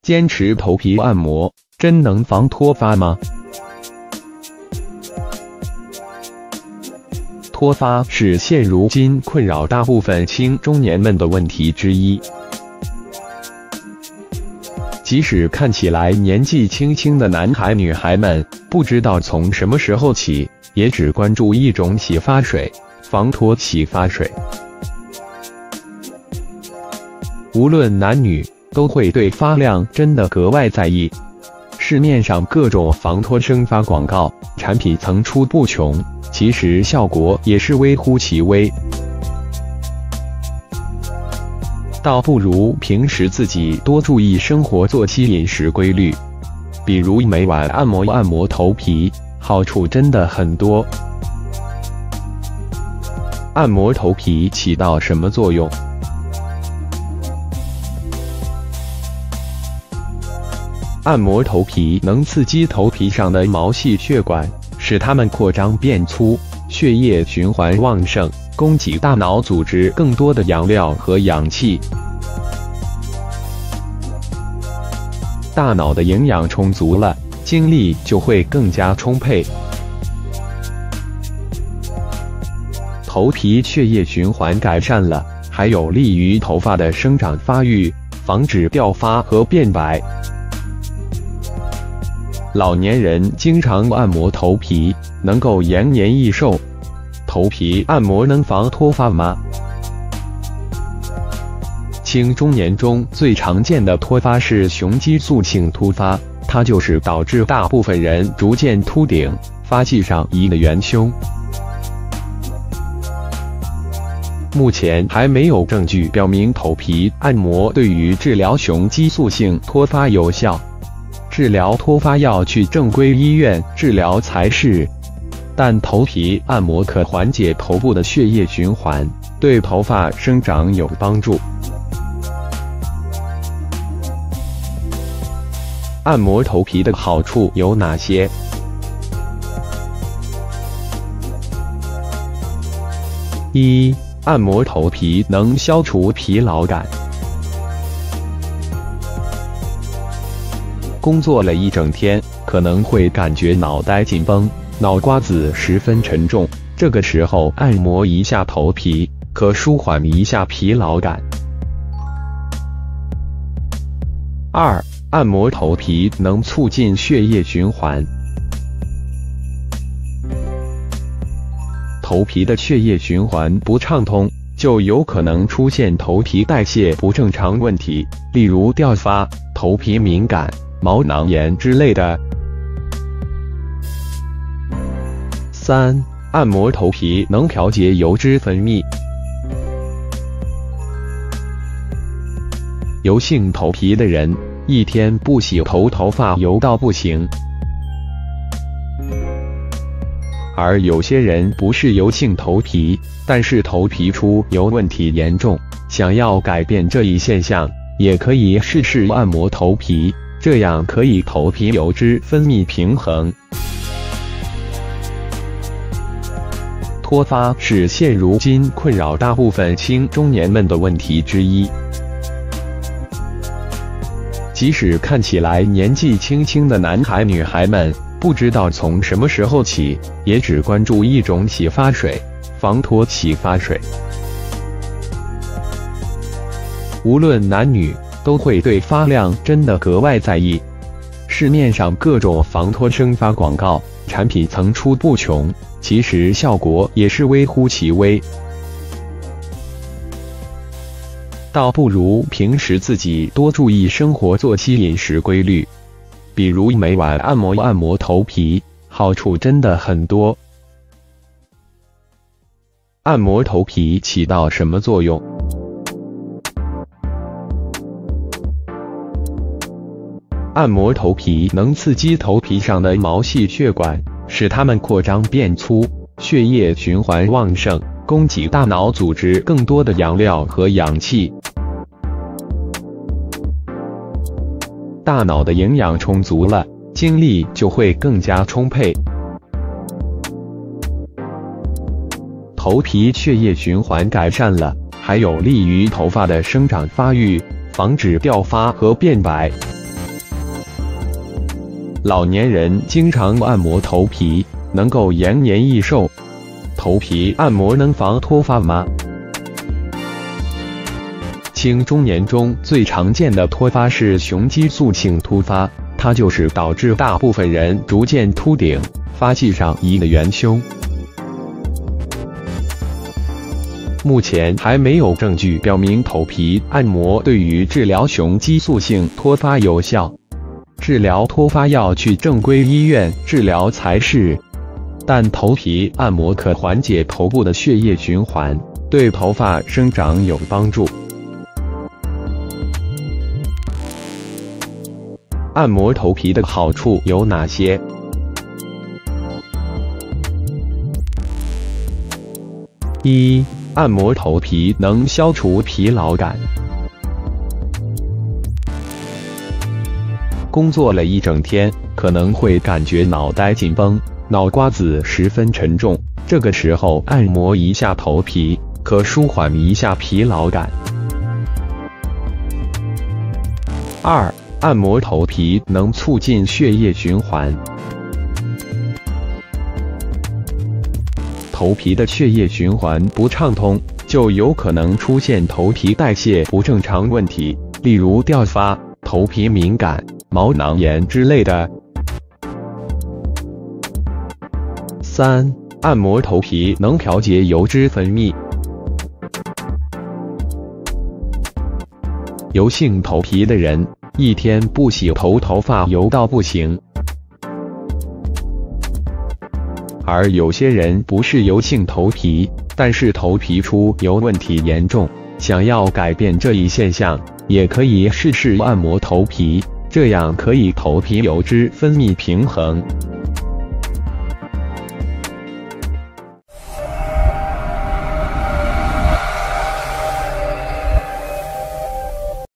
坚持头皮按摩，真能防脱发吗？脱发是现如今困扰大部分青中年们的问题之一。即使看起来年纪轻轻的男孩女孩们，不知道从什么时候起，也只关注一种洗发水——防脱洗发水。无论男女，都会对发量真的格外在意。市面上各种防脱生发广告，产品层出不穷，其实效果也是微乎其微。倒不如平时自己多注意生活作息、饮食规律，比如每晚按摩头皮，好处真的很多。按摩头皮起到什么作用？按摩头皮能刺激头皮上的毛细血管，使它们扩张变粗，血液循环旺盛，供给大脑组织更多的养料和氧气。大脑的营养充足了，精力就会更加充沛。头皮血液循环改善了，还有利于头发的生长发育，防止掉发和变白。老年人经常按摩头皮，能够延年益寿。头皮按摩能防脱发吗？青中年中最常见的脱发是雄激素性突发，它就是导致大部分人逐渐秃顶、发际上移的元凶。目前还没有证据表明头皮按摩对于治疗雄激素性脱发有效。治疗脱发要去正规医院治疗才是，但头皮按摩可缓解头部的血液循环，对头发生长有帮助。按摩头皮的好处有哪些？一、按摩头皮能消除疲劳感。工作了一整天，可能会感觉脑袋紧绷，脑瓜子十分沉重，这个时候按摩一下头皮，可舒缓一下疲劳感。二、按摩头皮能促进血液循环。头皮的血液循环不畅通，就有可能出现头皮代谢不正常问题，例如掉发、头皮敏感、毛囊炎之类的。三、按摩头皮能调节油脂分泌。油性头皮的人，一天不洗头发油到不行。而有些人不是油性头皮，但是头皮出油问题严重，想要改变这一现象，也可以试试按摩头皮。这样可以头皮油脂分泌平衡。脱发是现如今困扰大部分青中年们的问题之一。即使看起来年纪轻轻的男孩女孩们，不知道从什么时候起，也只关注一种洗发水——防脱洗发水。无论男女，都会对发量真的格外在意。市面上各种防脱生发广告，产品层出不穷，其实效果也是微乎其微。倒不如平时自己多注意生活作息、饮食规律，比如每晚按摩头皮，好处真的很多。按摩头皮起到什么作用？按摩头皮能刺激头皮上的毛细血管，使它们扩张变粗，血液循环旺盛，供给大脑组织更多的养料和氧气。大脑的营养充足了，精力就会更加充沛。头皮血液循环改善了，还有利于头发的生长发育，防止掉发和变白。 老年人经常按摩头皮，能够延年益寿。头皮按摩能防脱发吗？青中年中最常见的脱发是雄激素性突发，它就是导致大部分人逐渐秃顶、发际上移的元凶。目前还没有证据表明头皮按摩对于治疗雄激素性脱发有效。治疗脱发要去正规医院治疗才是。但头皮按摩可缓解头部的血液循环，对头发生长有帮助。按摩头皮的好处有哪些？一、按摩头皮能消除疲劳感。工作了一整天，可能会感觉脑袋紧绷，脑瓜子十分沉重，这个时候按摩一下头皮，可舒缓一下疲劳感。二、按摩头皮能促进血液循环。头皮的血液循环不畅通，就有可能出现头皮代谢不正常问题，例如掉发、头皮敏感、毛囊炎之类的。三、按摩头皮能调节油脂分泌。油性头皮的人，一天不洗头，头发油到不行。而有些人不是油性头皮，但是头皮出油问题严重，想要改变这一现象，也可以试试按摩头皮，这样可以头皮油脂分泌平衡。